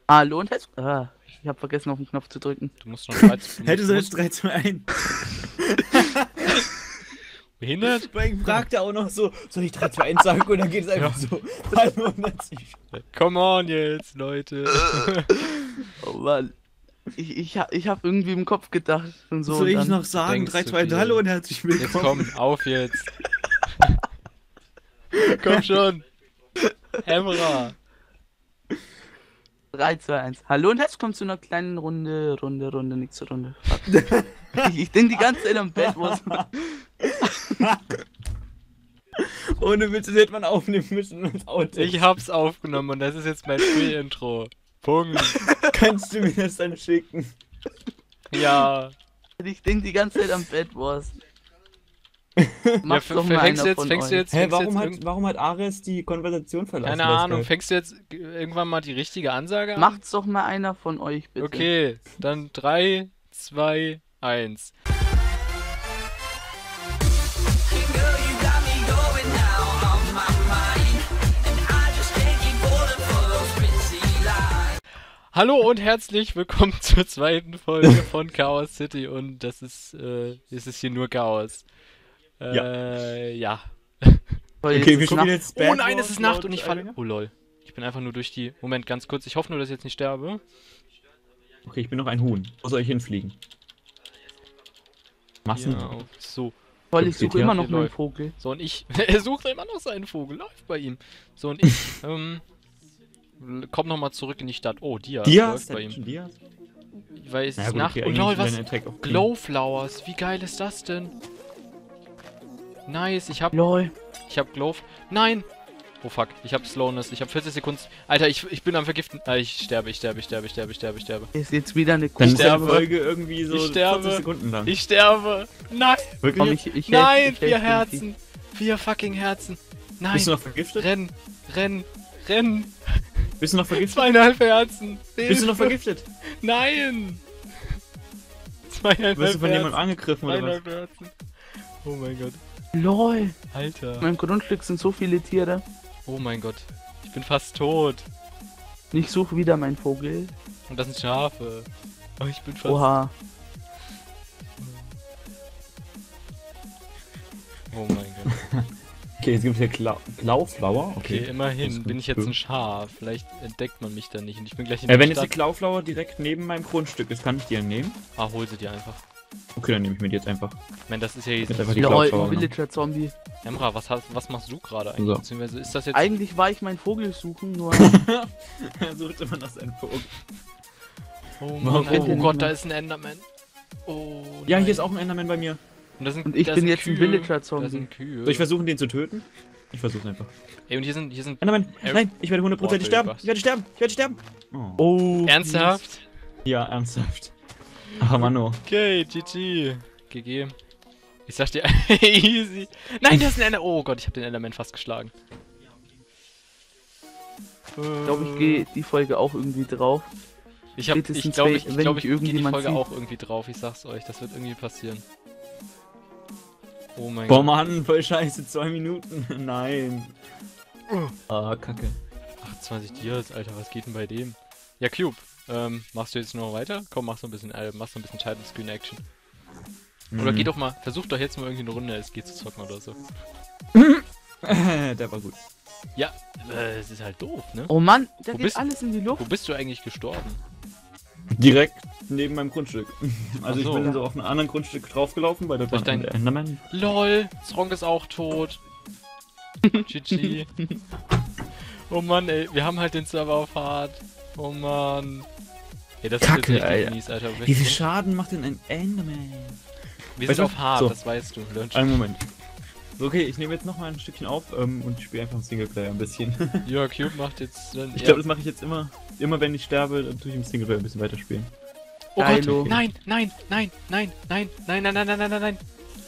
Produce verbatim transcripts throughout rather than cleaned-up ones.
Hallo und herzlich... Ah, ich habe vergessen, auf den Knopf zu drücken. Du musst noch dreizehn. Hätte so jetzt drei zu eins. Behindert? Bei ihm fragt er auch noch so, soll ich drei zu eins sagen? Und dann geht es einfach so. Hallo und herzlich. Come on jetzt, Leute. Oh Mann. Ich, ich, ha- ich habe irgendwie im Kopf gedacht und so. Soll und ich dann... noch sagen? denkst drei du zu eins, dir. hallo und herzlich Jetzt willkommen. komm, auf jetzt. Komm schon. Emra. drei, zwei, eins. Hallo und herzlich willkommen zu einer kleinen Runde, Runde, Runde, nix Runde. ich ich denke die ganze Zeit am Bad Wars. Ohne Witz, das hätte man aufnehmen müssen und Auto. Ich hab's aufgenommen und das ist jetzt mein Free-Intro. Punkt. Kannst du mir das dann schicken? Ja. Ich denke die ganze Zeit am Bad Wars. Ja, Mach f- doch mal fängst du einer jetzt, von fängst du euch. jetzt, Hä, fängst du warum jetzt hat, irgend- warum hat Ares die Konversation verlassen? keine bei Ahnung, Skype? fängst du jetzt g- irgendwann mal die richtige Ansage an? Macht's doch mal einer von euch, bitte. Okay, dann drei, zwei, eins. Hallo und herzlich willkommen zur zweiten Folge von Chaos City und das ist, äh, es ist hier nur Chaos. Äh, ja. Weil jetzt Okay, wir ist spielen Nacht- jetzt Oh Bad nein, es Wars ist Nacht laut und ich falle. Eilinger? Oh lol. Ich bin einfach nur durch die. Moment, ganz kurz. Ich hoffe nur, dass ich jetzt nicht sterbe. Okay, ich bin noch ein Huhn. Wo soll ich hinfliegen? Massen? Ja, auf- so. Weil ich suche Hier immer noch meinen läuft. Vogel. So und ich. Er sucht immer noch seinen Vogel. Läuft bei ihm. So und ich. ähm. Komm nochmal zurück in die Stadt. Oh, Diaz. Diaz? Läuft bei ihm. Diaz? Weil es Na ist gut, Nacht. okay, Und eigentlich lol, will was? er Attack auf Glowflowers. Wie geil ist das denn? Nice, ich hab. Lol. Ich hab Glow. Nein! Oh fuck, ich hab Slowness. Ich hab vierzig Sekunden. Alter, ich, ich bin am Vergiften. Ah, ich sterbe, ich sterbe, ich sterbe, ich sterbe, ich sterbe, ich sterbe. Ist jetzt wieder eine Dann ist die sterbe. Folge irgendwie so Ich sterbe. vierzig Sekunden lang. Ich sterbe! Nein! Wirklich? Komm, ich, ich helf- Nein! ich helf Vier dir. Herzen! Vier fucking Herzen! Nein! Bist du noch vergiftet? Renn! Renn! Renn! Bist du noch vergiftet? Zweieinhalb Herzen! Bist du noch Hilfe. vergiftet? Nein! Zweieinhalb Wirst du von Herzen! jemandem angegriffen oder was? Zweieinhalb Herzen! Oh mein Gott. Lol. Alter. In meinem Grundstück sind so viele Tiere. Oh mein Gott. Ich bin fast tot. Ich suche wieder meinen Vogel. Und das sind Schafe. Oh, ich bin fast... Oha. Oh mein Gott. Okay, jetzt gibt es hier Glau Glauflauer. Okay, Das immerhin ist bin ich gut. jetzt ein Schaf. Vielleicht entdeckt man mich dann nicht und ich bin gleich in Äh, der wenn jetzt die Stadt. Glauflauer direkt neben meinem Grundstück ist, kann ich die dann nehmen? Ah, hol sie dir einfach. Okay, dann nehme ich mir die jetzt einfach. Ich meine, das ist ja jetzt Jetzt nicht einfach die so... Lol, Glaubfrau, ein ne? Villager-Zombie. Emra, was, hast, was machst du gerade eigentlich? So. Beziehungsweise ist das jetzt... Eigentlich war ich meinen Vogel suchen, nur... Er sucht immer nach seinem Vogel. Oh Warum Mann, oh denn Gott, nicht da mehr? ist ein Enderman. Oh Ja, nein. hier ist auch ein Enderman bei mir. Und, das sind, Und ich da bin sind jetzt ein Kühe. Villager-Zombie. Da sind Kühe. Soll ich versuchen, den zu töten? Ich versuche einfach. Ey, und hier sind... Hier sind Enderman! Äh, Nein, ich werde hundertprozentig Boah, sterben! was? Ich werde sterben! Ich werde sterben! Oh. Oh. ernsthaft? Ja, ernsthaft. Aber Mano. Okay, G G. G G. Ich sag dir, easy. Nein, das ist ein Ender... Oh Gott, ich habe den Enderman fast geschlagen. Ich glaube, ich gehe die Folge auch irgendwie drauf. Ich habe, ich spätestens glaube, wenn- ich, ich, wenn glaub, mich ich gehe die irgendjemand Folge sieht. auch irgendwie drauf. Ich sag's euch, das wird irgendwie passieren. Oh mein Boah, Gott. Mann, voll scheiße, zwei Minuten. Nein. Ah, kacke. achtundzwanzig Dias, Alter, was geht denn bei dem? Ja, Cube, ähm, machst du jetzt noch weiter? Komm, mach so ein bisschen, äh, mach so ein bisschen Title Screen Action. Oder Mhm. geh doch mal, versuch doch jetzt mal irgendwie eine Runde S G zu zocken oder so. Der war gut. Ja, äh, es ist halt doof, ne? Oh Mann, da Wo geht bist- alles in die Wo Luft. bist du eigentlich gestorben? Direkt neben meinem Grundstück. Also Ach so. ich bin so auf einem anderen Grundstück draufgelaufen, weil dort Durch war dein- der Enderman. LOL, Strong ist auch tot. G G. Oh Mann, ey, wir haben halt den Server auf hart. Oh Mann. Ey, das Kacke, ist jetzt richtig Alter. mies, Alter. Wie viel Schaden macht denn ein Enderman? Wir Weißt sind du? auf hart, So. das weißt du. Learn Einen Moment. So, okay, ich nehme jetzt noch mal ein Stückchen auf ähm, und spiele einfach im Singleplayer ein bisschen. Ja, Cube macht jetzt dann. Ich ja. glaube, das mache ich jetzt immer. Immer wenn ich sterbe, dann tue ich im Singleplayer ein bisschen weiterspielen. Oh Geilo. Gott, nein, nein, nein, nein, nein, nein, nein, nein, nein, nein, nein, nein.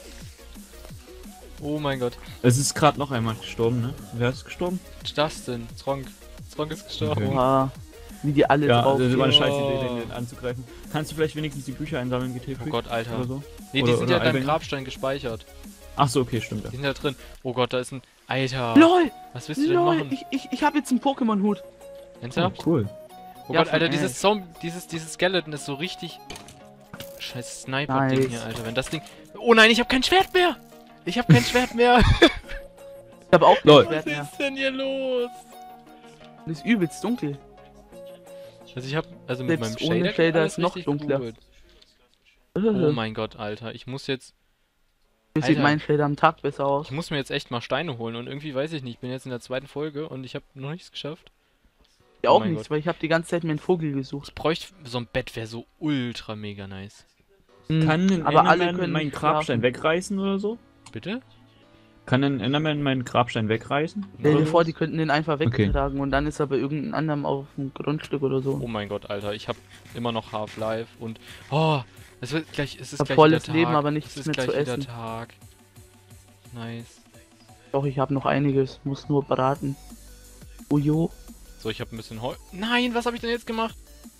Oh mein Gott. Es ist gerade noch einmal gestorben, ne? Wer ist gestorben? Was ist das denn? Stronk. Stronk ist gestorben. Okay. Oha. Wie die alle Ja, drauf das war eine gehen. scheiße Idee, Oh. den anzugreifen. Kannst du vielleicht wenigstens die Bücher einsammeln, G T Oh Freak? Gott, Oder Alter. so? Nee, die Oder- sind oder ja in deinem Alben? Grabstein gespeichert. Ach so, okay, stimmt ja. Die sind da drin. Oh Gott, da ist ein. Alter. LOL! Was willst du denn LOL! machen? Ich, ich, ich habe jetzt einen Pokémon-Hut. Oh, Ernsthaft? cool. Oh Ja, Gott, Alter, von dieses Ash. Zombie, dieses, dieses Skeleton ist so richtig... Scheiß Sniper-Ding Nice. hier, Alter. Wenn das Ding... Oh nein, ich habe kein Schwert mehr! Ich habe kein Schwert mehr! Ich habe auch kein Lol. Schwert Was mehr. ist denn hier los? Es ist übelst dunkel. Also ich habe... Also mit Selbst meinem ohne Shader, Shader alles ist noch richtig dunkler. gut. Oh Oh mein Gott, Alter. Ich muss jetzt... Wie sieht Alter. mein Shader am Tag besser aus? Ich muss mir jetzt echt mal Steine holen und irgendwie weiß ich nicht. Ich bin jetzt in der zweiten Folge und ich habe noch nichts geschafft. Ja, Oh auch mein nichts, Gott. weil ich habe die ganze Zeit meinen Vogel gesucht. Ich bräuchte so ein Bett, wäre so ultra mega nice. Hm, Kann ein aber alle Enderman können meinen nicht Grabstein schlafen. wegreißen oder so? Bitte? Kann ein Enderman meinen Grabstein wegreißen? Stell Oder dir vor, so? die könnten den einfach Okay. wegtragen und dann ist er bei irgendeinem anderen auf dem Grundstück oder so. Oh mein Gott, Alter. Ich habe immer noch Half-Life und... Oh, es wird gleich... Es ist hab gleich volles wieder Tag. Leben, aber nichts es ist mehr gleich zu wieder essen. Tag. Nice. Doch, ich habe noch einiges, muss nur braten. Ujo. So, ich habe ein bisschen Heu... Nein, was habe ich denn jetzt gemacht?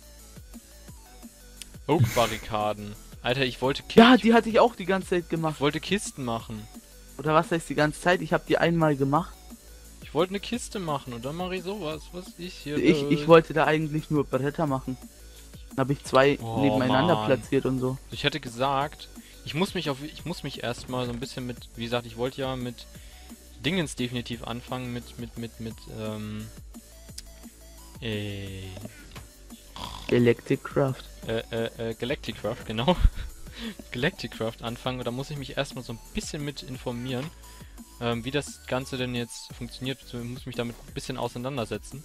Oak-Barrikaden. Alter, ich wollte Ki Ja, ich die hatte ich auch die ganze Zeit gemacht. wollte Kisten machen. Oder was heißt die ganze Zeit? Ich habe die einmal gemacht. Ich wollte eine Kiste machen und dann mache ich sowas. Was ist hier Ich, los? ich wollte da eigentlich nur Bretter machen. Dann habe ich zwei Oh, nebeneinander Mann. platziert und so. Ich hätte gesagt, ich muss mich auf, ich muss mich erstmal so ein bisschen mit, wie gesagt, ich wollte ja mit Dingens definitiv anfangen, mit, mit, mit, mit, ähm, äh, Electric Craft. äh, äh, äh Galacticraft, genau. Galacticraft anfangen und da muss ich mich erstmal so ein bisschen mit informieren, ähm, wie das Ganze denn jetzt funktioniert. Ich muss mich damit ein bisschen auseinandersetzen.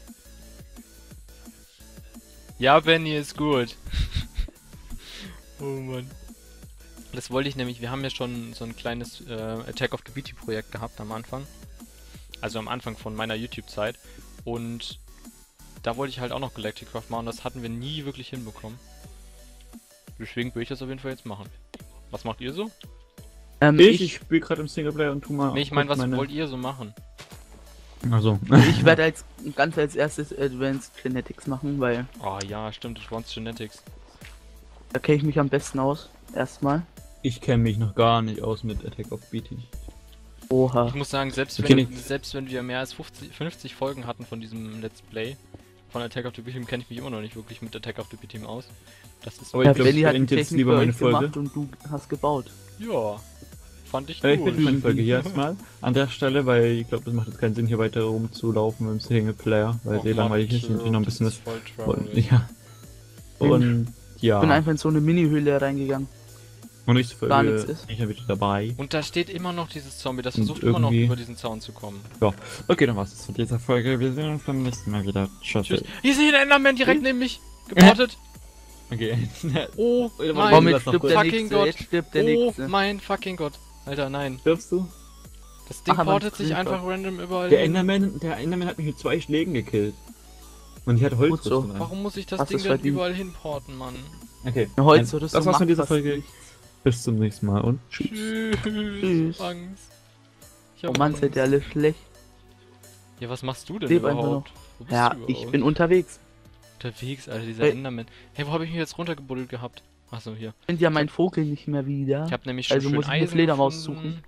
Ja, Benny, ist gut. Oh Mann. Das wollte ich nämlich, wir haben ja schon so ein kleines äh, Attack of the B T Projekt gehabt am Anfang. Also am Anfang von meiner YouTube-Zeit. Und da wollte ich halt auch noch Galacticraft machen, das hatten wir nie wirklich hinbekommen. Deswegen will ich das auf jeden Fall jetzt machen. Was macht ihr so? Ähm, Ich, ich ich spiele gerade im Singleplayer und tu mal. Nee, ich meine, was meine... wollt ihr so machen? Also. ich werde als ganz als erstes Advanced Genetics machen, weil Oh ja, stimmt, Advanced Genetics. da kenne ich mich am besten aus. Erstmal. Ich kenne mich noch gar nicht aus mit Attack of B T. Oha. Ich muss sagen, selbst Okay, wenn, nicht. selbst wenn wir mehr als fünfzig, fünfzig Folgen hatten von diesem Let's Play von Attack of the B-Team, kenne ich mich immer noch nicht wirklich mit Attack of the B-Team aus. Das ist... Aber Ja, ich glaube, Benny ich hat die beende jetzt Technik lieber bei meine euch Folge. gemacht und du hast gebaut. Ja, fand ich Äh, ich gut. beende meine Folge hier erstmal an der Stelle, weil ich glaube, das macht jetzt keinen Sinn, hier weiter rumzulaufen mit dem Singleplayer, weil Och, sehr Mann, langweilig ist und hier noch ein bisschen das was. ist voll Und, traurig. ja. Und ja. Ich bin einfach in so eine Mini-Höhle reingegangen. Und nächste Folge gar nichts ist. ich bin wieder dabei. Und da steht immer noch dieses Zombie, das Und versucht immer noch irgendwie- über diesen Zaun zu kommen. Okay, dann war's das von dieser Folge. Wir sehen uns beim nächsten Mal wieder. Tschüss. Tschüss. Hier ist hier ein Enderman direkt neben mich. Geportet. Okay. Oh Oder mein warum- Komm, das jetzt noch stirbt kurz. der fucking Nächste, Gott. jetzt stirbt der Oh Nächste. mein fucking Gott. Alter, nein. Stirbst du? Das Ding Ach, aber portet ein sich Creeper. einfach random überall Der hin. Enderman, der Enderman hat mich mit zwei Schlägen gekillt. Und ich hatte Gut Holzrüstung so. an. Warum muss ich das Hast Ding du's denn verdient. überall hinporten, Mann? Okay. Eine Holzrüstung Das war's von macht dieser fast Folge. nichts. Bis zum nächsten Mal und tschüss. Tschüss. Tschüss. Angst. Ich Oh hab Mann, Angst. seid ihr alle schlecht. Ja, was machst du denn Leb einfach überhaupt? Wo bist Ja, du ich überhaupt? bin unterwegs. unterwegs, Alter, dieser Hey. Enderman. Hey, wo habe ich mich jetzt runtergebuddelt gehabt? Achso, hier. Ich finde ja mein Vogel nicht mehr wieder. Ich habe nämlich schon Also schön muss ich eine Eisen Fledermaus gefunden.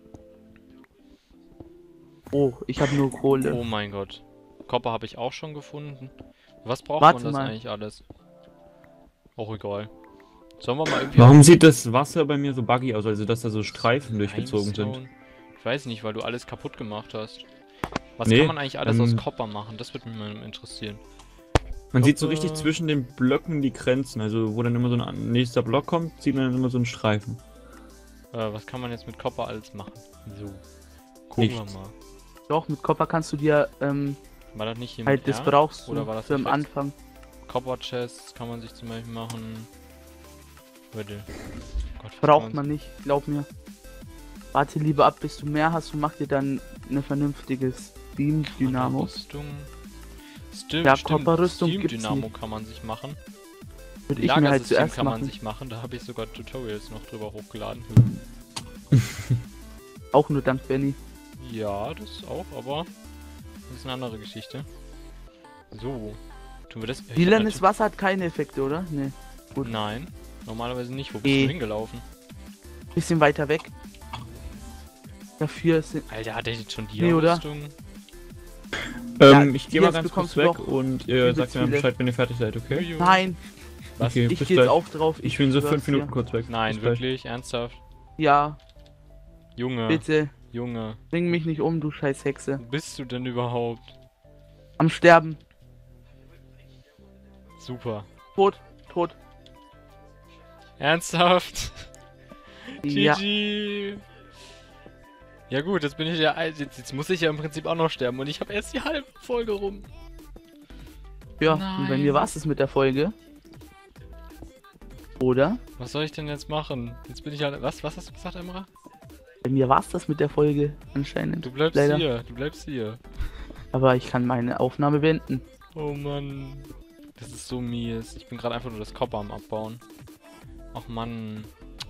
Oh, ich habe nur Kohle. Oh mein Gott. Copper habe ich auch schon gefunden. Was braucht Warte man das mal. eigentlich alles? Auch egal. Sollen wir mal irgendwie... Warum sieht das Wasser bei mir so buggy aus, also dass da so Streifen durchgezogen sind? Limestone? Ich weiß nicht, weil du alles kaputt gemacht hast. Was Nee, kann man eigentlich alles ähm, aus Copper machen? Das würde mich mal interessieren. Man sieht so Hoppa. richtig zwischen den Blöcken die Grenzen, also wo dann immer so ein nächster Block kommt, sieht man dann immer so einen Streifen. Äh, was kann man jetzt mit Copper alles machen? So. Gucken Nichts. wir mal. Doch, mit Copper kannst du dir ähm, War das nicht hier halt, mit das R? brauchst du Oder war das für nicht am letzt- Anfang. Copper Chests kann man sich zum Beispiel machen. Warte. Gott, was Braucht kann man nicht, glaub mir. Warte lieber ab, bis du mehr hast und mach dir dann eine vernünftige Steam-Dynamo. Rüstung. Stimmt, Ja, stimmt. Copper-Rüstung Steam gibt's Dynamo nicht. kann man sich machen. Würde ich mir halt Lagersystem zuerst kann man machen. sich machen. Da habe ich sogar Tutorials noch drüber hochgeladen. Auch nur dank Benny. Ja, das auch, aber das ist eine andere Geschichte. So. Tun wir das? Ich hab Lilanes natürlich- Wasser hat keine Effekte, oder? Nee. Gut. Nein, normalerweise nicht. Wo bist Eh. du hingelaufen? Bisschen weiter weg. Dafür sind. Alter, hat er jetzt schon die Nee, oder? Rüstung? Ähm, ich gehe mal jetzt ganz kurz bekommst du weg doch und ihr übelst sagt mir viele. Bescheid, wenn ihr fertig seid, okay? Juju. Nein, Was? Okay, ich bis gehe jetzt gleich. auch drauf. Ich bin so schwör's fünf Minuten dir. kurz weg. Nein, Bis gleich. wirklich? Ernsthaft? Ja, Junge, bitte. Junge. Bring mich nicht um, du scheiß Hexe. Wo bist du denn überhaupt? Am Sterben. Super. Tot, tot. Ernsthaft? Ja. G G. Ja gut, jetzt bin ich ja alt. Jetzt, jetzt muss ich ja im Prinzip auch noch sterben und ich habe erst die halbe Folge rum. Ja, Nein. und bei mir war es mit der Folge. Oder? Was soll ich denn jetzt machen? Jetzt bin ich halt. Was? Was hast du gesagt, Emra? Bei mir war es das mit der Folge anscheinend. Du bleibst Leider. hier. Du bleibst hier. Aber ich kann meine Aufnahme beenden. Oh Mann. Das ist so mies. Ich bin gerade einfach nur das Copper am Abbauen. Ach Mann.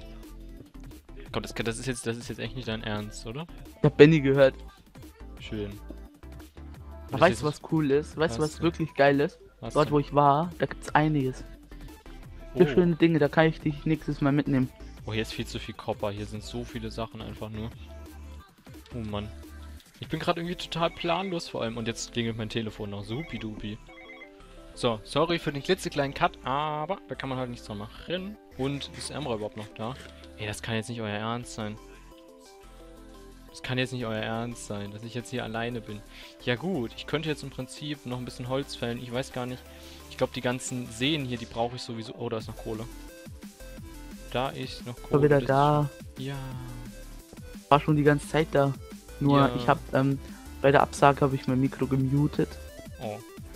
Gott, das, das ist jetzt, das ist jetzt echt nicht dein Ernst, oder? Ich hab Benny gehört. Schön. Aber weißt du, was cool ist? Weißt du, Was was denn? wirklich geil ist? Was Dort, denn? wo ich war, da gibt's einiges. Viele Oh. schöne Dinge, da kann ich dich nächstes Mal mitnehmen. Oh, hier ist viel zu viel Copper. Hier sind so viele Sachen einfach nur. Oh Mann. Ich bin gerade irgendwie total planlos vor allem. Und jetzt klingelt mein Telefon noch. Supi-dupi. So, sorry für den klitzekleinen Cut, aber da kann man halt nichts dran machen. Und ist Emra überhaupt noch da? Ey, das kann jetzt nicht euer Ernst sein. Das kann jetzt nicht euer Ernst sein, dass ich jetzt hier alleine bin. Ja gut, ich könnte jetzt im Prinzip noch ein bisschen Holz fällen. Ich weiß gar nicht. Ich glaube, die ganzen Seen hier, die brauche ich sowieso. Oh, da ist noch Kohle. Da ist noch Kohle. War wieder das- da. Ja. War schon die ganze Zeit da. Nur Ja. ich hab, ähm, bei der Absage habe ich mein Mikro gemutet. Oh.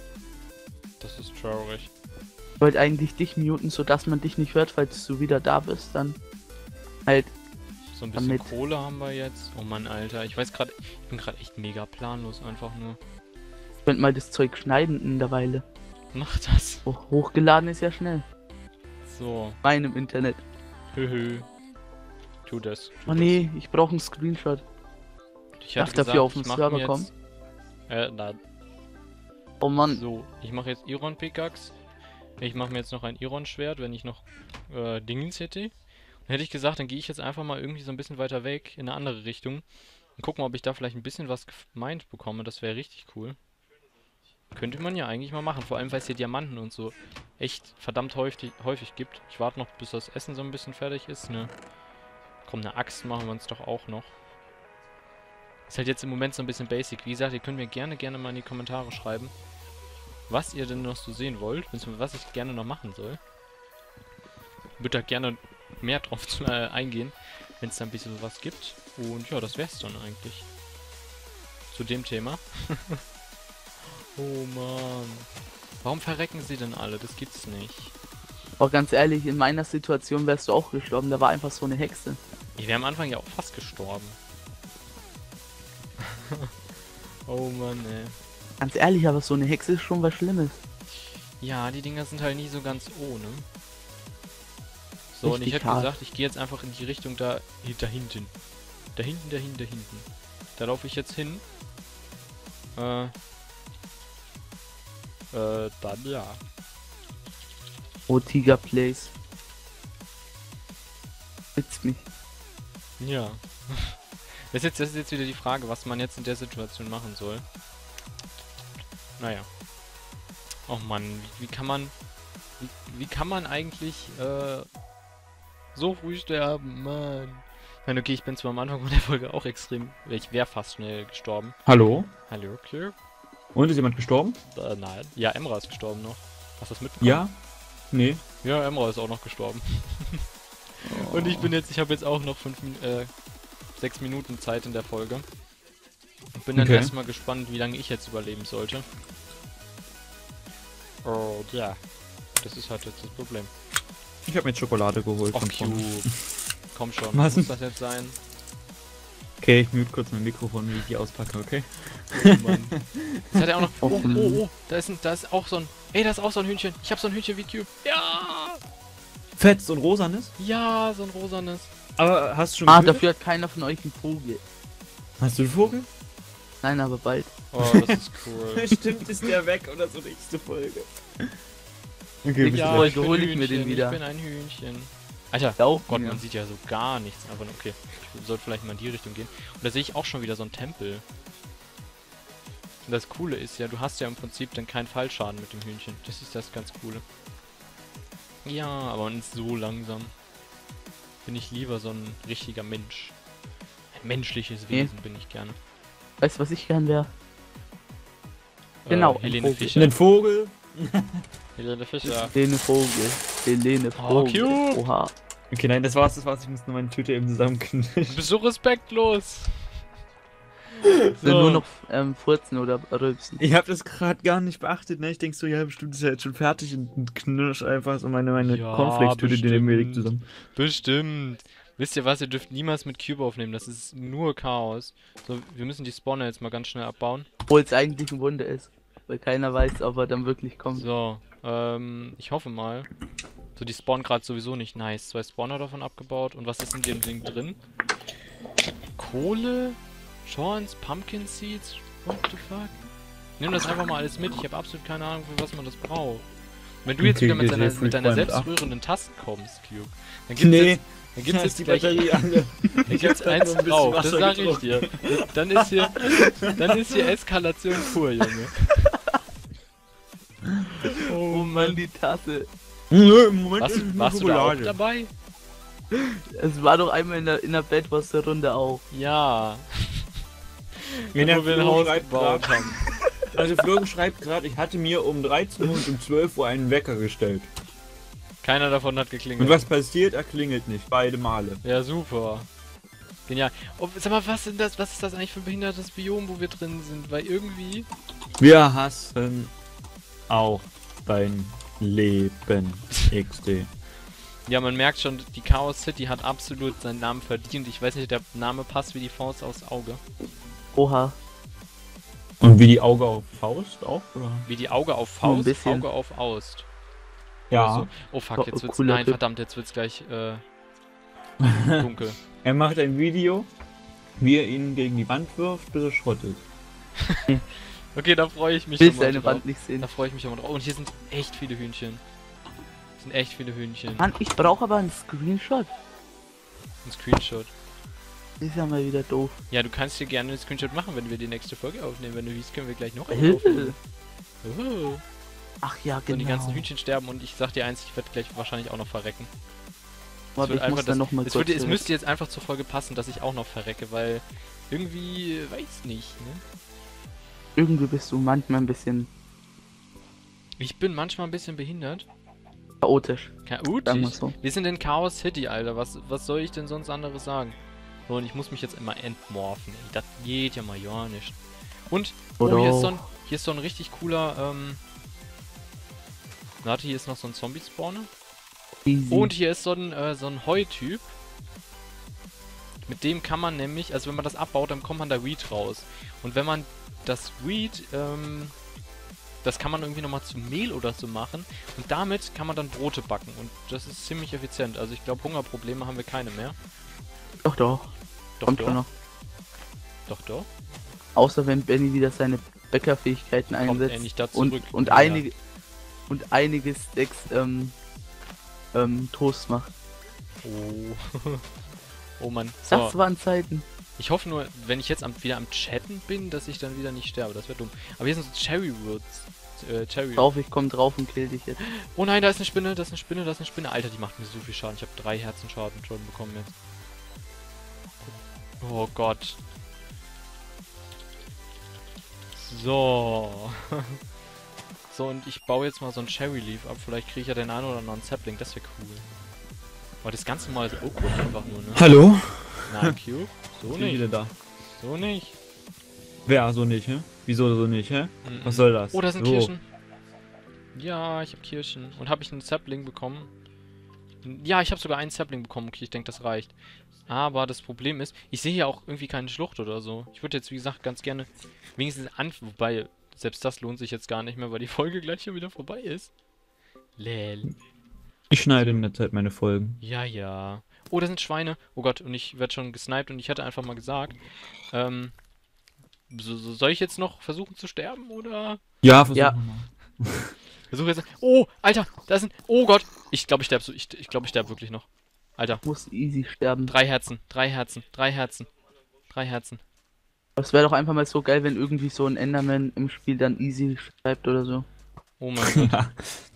Das ist traurig. Ich wollte eigentlich dich muten, sodass man dich nicht hört, falls du wieder da bist. Dann halt, So ein bisschen Damit- Kohle haben wir jetzt. Oh Mann, Alter. Ich weiß gerade, ich bin gerade echt mega planlos einfach nur. ich könnte mal das Zeug schneiden in der Weile. Mach das. Oh, hochgeladen ist ja schnell. So. Meinem Internet. Höhö. Tu das. Tu Oh nee, ich brauche einen Screenshot. das. Ich darf hatte dafür gesagt, auf den ich mach Server mir kommen? Jetzt, äh, nein. Oh Mann. So, ich mache jetzt Iron Pickaxe. Ich mache mir jetzt noch ein Iron Schwert, wenn ich noch äh, Dingens hätte. Und hätte ich gesagt, dann gehe ich jetzt einfach mal irgendwie so ein bisschen weiter weg in eine andere Richtung und guck mal, ob ich da vielleicht ein bisschen was gemeint bekomme. Das wäre richtig cool. Könnte man ja eigentlich mal machen, vor allem weil es hier Diamanten und so echt verdammt häufig, häufig gibt. Ich warte noch, bis das Essen so ein bisschen fertig ist, ne? Komm, eine Axt machen wir uns doch auch noch. Ist halt jetzt im Moment so ein bisschen basic. Wie gesagt, ihr könnt mir gerne, gerne mal in die Kommentare schreiben, was ihr denn noch so sehen wollt, beziehungsweise was ich gerne noch machen soll. Ich würde da gerne mehr drauf zu, äh, eingehen, wenn es da ein bisschen was gibt. Und ja, das wär's dann eigentlich. Zu dem Thema. Oh Mann. Warum verrecken sie denn alle? Das gibt's nicht. Aber ganz ehrlich, in meiner Situation wärst du auch gestorben. Da war einfach so eine Hexe. Ich wäre am Anfang ja auch fast gestorben. Oh Mann, ey. Ganz ehrlich, aber so eine Hexe ist schon was Schlimmes. Ja, die Dinger sind halt nie so ganz ohne. So, und ich Richtig hätte hart. gesagt, ich gehe jetzt einfach in die Richtung da, da hinten. Da hinten, da hinten, da hinten. Da laufe ich jetzt hin. Äh. Äh, dann ja. Oh, Tiger Place. Witzt mich. Ja. Das ist, jetzt, das ist jetzt wieder die Frage, was man jetzt in der Situation machen soll. Naja. Oh Mann, wie, wie kann man... Wie, wie kann man eigentlich, äh... so früh sterben, Mann. Ich meine, okay, ich bin zwar am Anfang von der Folge auch extrem... Ich wäre fast schnell gestorben. Hallo? Hallo, okay. Und ist jemand gestorben? Äh, nein. Ja, Emra ist gestorben noch. Hast du das mitbekommen? Ja? Nee. Ja, Emra ist auch noch gestorben. Und ich bin jetzt, ich habe jetzt auch noch fünf, Min- äh, sechs Minuten Zeit in der Folge. Und bin dann Okay. erstmal gespannt, wie lange ich jetzt überleben sollte. Und ja, das ist halt jetzt das Problem. Ich habe mir jetzt Schokolade geholt. Och, von Cube. vorne. Komm schon, Was? muss das jetzt sein? Okay, ich mute kurz mein Mikrofon, wie ich die auspacke, okay? Oh Mann. Jetzt hat er auch noch... Oh, oh, oh, da ist, ein, da ist auch so ein... Ey, da ist auch so ein Hühnchen. Ich habe so ein Hühnchen wie Cube. Ja! Fett und rosanes? Ja, so ein rosanes. Aber hast du schon Ah, getötet? dafür hat keiner von euch einen Vogel. Hast du einen Vogel? Nein, aber bald. Oh, das ist cool. Stimmt, ist der weg oder so nächste Folge. Okay, bis Ja, gleich. Folge bin hol ich mir den Hühnchen, wieder. Ich bin ein Hühnchen. Alter, Ja, auch oh Gott, mir. man sieht ja so gar nichts. Aber okay, ich sollte vielleicht mal in die Richtung gehen. Und da sehe ich auch schon wieder so einen Tempel. Und das Coole ist ja, du hast ja im Prinzip dann keinen Fallschaden mit dem Hühnchen. Das ist das ganz Coole. Ja, aber nicht so langsam. Bin ich lieber so ein richtiger Mensch. Ein menschliches Nee. Wesen bin ich gerne. Weißt du, was ich gern wäre? Genau, Äh, ein Helene Vogel. Fischer. Ein Vogel. Helene Fischer. Helene Vogel. Helene Oh, Vogel. cute. Oha. Okay, nein, das war's, das war's. Ich muss nur meine Tüte eben Du zusammenknüllen. bist so respektlos. Sind So. nur noch ähm, Furzen oder Rülpsen. Ich habe das gerade gar nicht beachtet, ne? Ich denk so, ja, bestimmt ist ja jetzt schon fertig und knirsch einfach so meine, meine Ja, Cornflakes-Tüte, die neben mir liegt, bestimmt. zusammen. Bestimmt. Wisst ihr was, ihr dürft niemals mit Cube aufnehmen, das ist nur Chaos. So, wir müssen die Spawner jetzt mal ganz schnell abbauen. Obwohl es eigentlich ein Wunder ist. Weil keiner weiß, ob er dann wirklich kommt. So, ähm, ich hoffe mal. So, die spawnen gerade sowieso nicht. Nice. Zwei Spawner davon abgebaut. Und was ist in dem Ding drin? Kohle? Schorns? Pumpkin Seeds? What the fuck? Nimm das einfach mal alles mit. Ich habe absolut keine Ahnung, für was man das braucht. Wenn du jetzt Okay, wieder mit, okay, seiner, sehr mit deiner frequent, ach. selbstrührenden Taste kommst, Cube, dann gibt's Nee, jetzt, dann gibt's da jetzt ist die gleich, Batterie ange... dann gibt's hab eins nur ein bisschen drauf, das Wasser sag ich getrunken. dir. Dann ist hier, dann ist hier Eskalation pur, Junge. Oh Mann, die Tasse. Nö, im Moment Warst, ist es nur warst du da auch Schokolade. dabei? Es war doch einmal in der, in der Bettwasserrunde auch. Ja. Wenn Da, der wo wir ein Flo Haus schreibt gebaut grad- haben. Also Flo schreibt gerade, ich hatte mir um dreizehn Uhr und um zwölf Uhr einen Wecker gestellt. Keiner davon hat geklingelt. Und was passiert? Er klingelt nicht, beide Male. Ja, super. Genial. Oh, sag mal, was sind das, was ist das eigentlich für ein behindertes Biom, wo wir drin sind? Weil irgendwie... Wir hassen auch dein Leben, X D. Ja, man merkt schon, die Chaos City hat absolut seinen Namen verdient. Ich weiß nicht, der Name passt wie die Faust aufs Auge. Oha. Und wie die Auge auf Faust auch, oder? Wie die Auge auf Nur ein Faust, bisschen. Auge auf Aust. Ja. Oder so. Oh fuck, Oh, jetzt wird's... cooler Nein, Typ. verdammt, jetzt wird's gleich, äh... dunkel. Er macht ein Video, wie er ihn gegen die Wand wirft, bis er schrottet. Okay, da freue ich mich Ich will schon mal seine drauf. Wand nicht sehen. Da freue ich mich schon mal drauf. Und hier sind echt viele Hühnchen. Es sind echt viele Hühnchen. Mann, ich brauche aber einen Screenshot. Ein Screenshot. Ist ja mal wieder doof. Ja, du kannst dir gerne einen Screenshot machen, wenn wir die nächste Folge aufnehmen. Wenn du willst, können wir gleich noch eine aufnehmen. Äh. Oh. Ach ja, So, genau. die ganzen Hühnchen sterben und ich sag dir eins, ich werde gleich wahrscheinlich auch noch verrecken. Aber wird ich einfach muss das- dann noch mal Es, kurz... würde, es äh, müsste jetzt einfach zur Folge passen, dass ich auch noch verrecke, weil irgendwie, weiß nicht, ne? Irgendwie bist du manchmal ein bisschen Ich bin manchmal ein bisschen behindert. chaotisch. Sagen wir Chaotisch. so. Wir sind in Chaos City, Alter. Was, was soll ich denn sonst anderes sagen? So, und ich muss mich jetzt immer entmorphen. Ey. Das geht ja mal ja nicht. Und, oh, Oder hier ist, auch- so ein, hier ist so ein richtig cooler, ähm... Warte, hier ist noch so ein Zombie-Spawner. Easy. Und hier ist so ein, äh, so ein Heu-Typ. Mit dem kann man nämlich, also wenn man das abbaut, dann kommt man da Weed raus. Und wenn man das Weed, ähm, das kann man irgendwie nochmal zu Mehl oder so machen. Und damit kann man dann Brote backen. Und das ist ziemlich effizient. Also ich glaube, Hungerprobleme haben wir keine mehr. Doch, doch. Doch, Kommt doch. schon noch. Doch, doch. Außer wenn Benny wieder seine Bäckerfähigkeiten Kommt einsetzt. er nicht da und, zurück. und Ja. einige und einige Stacks ähm, ähm, Toast macht. Oh. Oh Mann. So, Das waren Zeiten. ich hoffe nur, wenn ich jetzt am, wieder am Chatten bin, dass ich dann wieder nicht sterbe. Das wäre dumm. Aber hier sind so Cherrywoods. Äh, Cherry. Drauf, ich komm drauf und kill dich jetzt. Oh nein, da ist eine Spinne, da ist eine Spinne, da ist eine Spinne. Alter, die macht mir so viel Schaden. Ich habe drei Herzenschaden schon bekommen jetzt. Oh Gott. So. So, und ich baue jetzt mal so ein Cherry Leaf ab. Vielleicht kriege ich ja den einen oder anderen Sapling. Das wäre cool. Aber das ganz normale Oakwood einfach nur, ne? Hallo? Nein, Cube. So Ich bin wieder nicht. da. So nicht. Wer so nicht, hä? Wieso so nicht, hä? Mhm. Was soll das? Oh, da sind so. Kirschen. Ja, ich habe Kirschen. Und habe ich einen Sapling bekommen? Ja, ich habe sogar einen Sapling bekommen. Okay, ich denke, das reicht. Aber das Problem ist, ich sehe hier auch irgendwie keine Schlucht oder so. Ich würde jetzt, wie gesagt, ganz gerne wenigstens an... Wobei, selbst das lohnt sich jetzt gar nicht mehr, weil die Folge gleich schon wieder vorbei ist. Lel. Ich schneide in der Zeit meine Folgen. Ja, ja. Oh, da sind Schweine. Oh Gott, und ich werde schon gesniped und ich hatte einfach mal gesagt, ähm... So, so, soll ich jetzt noch versuchen zu sterben, oder... Ja, versuch Ja. mal. Versuche jetzt. Oh, Alter, da sind. Oh Gott. Ich glaube, ich sterbe so. Ich, ich glaube, ich sterbe wirklich noch. Alter. Muss easy sterben. Drei Herzen. Drei Herzen. Drei Herzen. Drei Herzen. Das wäre doch einfach mal so geil, wenn irgendwie so ein Enderman im Spiel dann easy schreibt oder so. Oh mein Gott.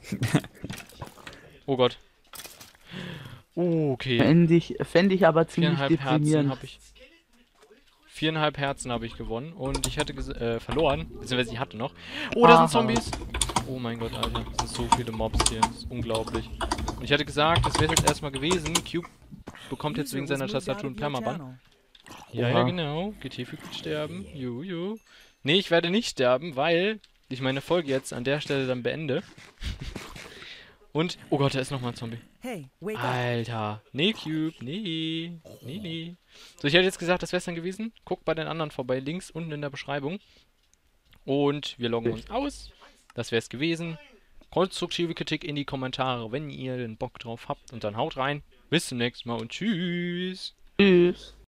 Oh Gott. Oh, okay. Fände ich, fänd ich aber ziemlich Viereinhalb Herzen deprimierend. habe ich. Viereinhalb Herzen habe ich gewonnen und ich hätte ges- äh, verloren, beziehungsweise ich hatte noch. Oh, da Aha. sind Zombies! Oh mein Gott, Alter, das sind so viele Mobs hier, das ist unglaublich. Und ich hätte gesagt, das wäre jetzt erstmal gewesen. Cube bekommt jetzt wegen seiner Tastatur einen Permaban. Ja, ja, Oha. genau. G T wird sterben. Ju, ju. Nee, ich werde nicht sterben, weil ich meine Folge jetzt an der Stelle dann beende. Und, oh Gott, da ist nochmal ein Zombie. Hey, wake up. Alter. Nee, Cube. Nee. Nee, nee. So, ich hätte jetzt gesagt, das wäre es dann gewesen. Guckt bei den anderen vorbei, links unten in der Beschreibung. Und wir loggen uns aus. Das wäre es gewesen. Konstruktive Kritik in die Kommentare, wenn ihr den Bock drauf habt. Und dann haut rein. Bis zum nächsten Mal und tschüss. Tschüss.